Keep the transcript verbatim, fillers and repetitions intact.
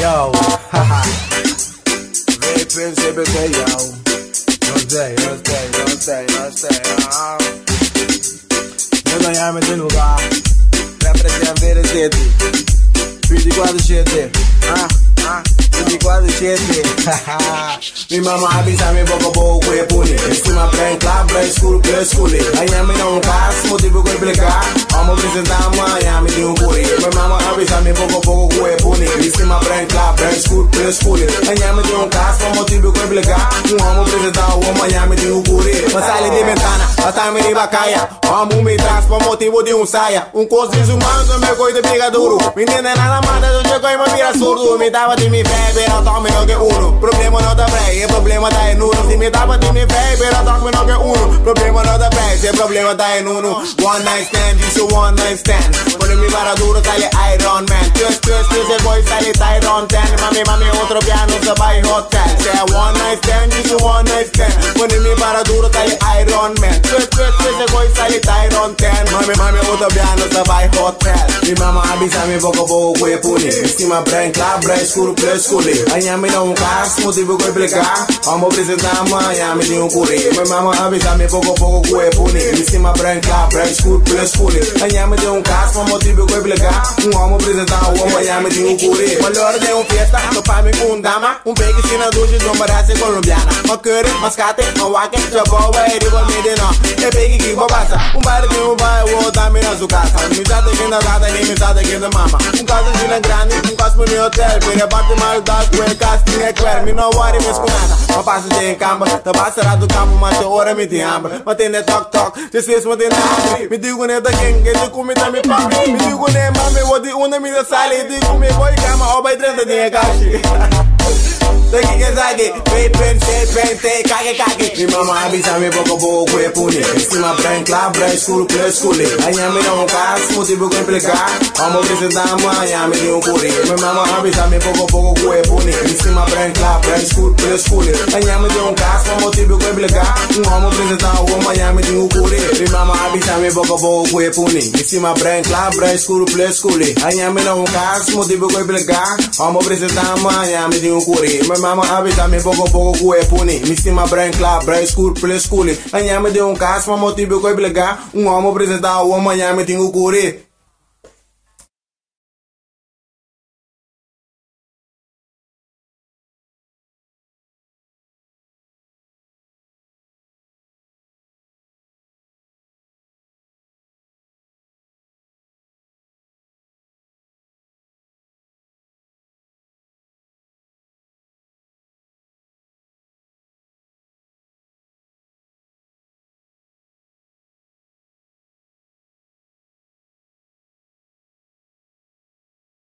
Yo, haha. Vem perceber que eu gostei, gostei, gostei, gostei. Eu ganhar meu lugar. Representa a gente. vinte e quatro sete. Ah, ah. vinte e quatro sete. Mi mama avisa me pouco pouco e puni. Estima bem claro, bem escuro, bem escuro. Aí me não caso, motivo que explicar. Vamos apresentar amanhã, me deu um curi. Mi mama avisa me pouco pouco e puni. Estima bem claro, bem escuro, bem escuro. Aí me deu um caso, motivo que explicar. Vamos apresentar amanhã, me deu um curi. Mas sai de ventana, até me de bacaia. Vamos me traz por motivo de um saia. Um cozido humano, meu coisa de briga duro. Menina na lamada, eu chego e me vira surdo. Me dava de me fé, pero toque no que uno. Problema não da breia, problema tá em uno. Se me dava de me fé, pero toque no que uno. Problema não da breia, problema tá em uno. One night stand, isso one night stand. Quando me para duro, sai Iron Man. Três, três, três, depois sai Tyron ten. Mami, mami, outro piano, só vai hotel. Se é one night stand, isso one night stand. Quando me para duro, sai Iron Man. Três, três, três, depois sai Tyron ten. Mami, mami, outro piano, só vai hotel. Mi mama avisa me pouco pouco e puni. Estima branca, branca, escuro, preto, escuro. Aí me dá um caso, motivo que explicar. Vamos apresentar amanhã, me deu um curi. Mi mama avisa me pouco pouco e puni. Estima branca, branca, escuro, preto, escuro. Aí me deu um caso, motivo que explicar. Vamos apresentar amanhã, me deu um curi. Valor de um festa, tô pra mim com dama. Um pegue sina duche de uma raça colombiana. Uma curry, mascate, uma wake, jaboa, e riba medina. E pegue que babasa. Um bar de um bar, o outro me na sua casa. Me dá de quinta data, nem me dá de quinta mama. Um caso de na grande, um caso no hotel. Vira parte mal da tua casting é claro. Me não worry, mas com nada. Uma passa de em campo, tá passando do campo, mas a hora me tem hambre. Mas tem de toc toc, te esqueço, mas tem hambre. Me digo nem da quem, que te come da me papi. Me digo nem mami, o de uma me da sala. E digo me boy cama, ó vai trenta de caixa. Daqui que zague, vem pensei, pensei, cague, cague. Mi mama avisa me pouco pouco e puni. Estima branca, branca, escuro, preto, escuro. Aí me dá um caso, motivo que explicar. Vamos apresentar amanhã, me deu um curi. Mi mama avisa me pouco pouco e puni. Estima branca, branca, escuro, preto, escuro. Aí me deu um caso, motivo que explicar. Vamos apresentar amanhã, me deu um curi. Mi mama avisa me pouco pouco e puni. Estima branca, branca, escuro, preto, escuro. Aí me dá um caso, motivo que explicar. Vamos apresentar amanhã, me deu um curi. Mama avisa me pouco pouco e puni. Me estima branca, branca, escuro, preto, escuro. Amanhã me deu um caso, motivo que explicar. Um homem apresentar, o amanhã me tem o curi.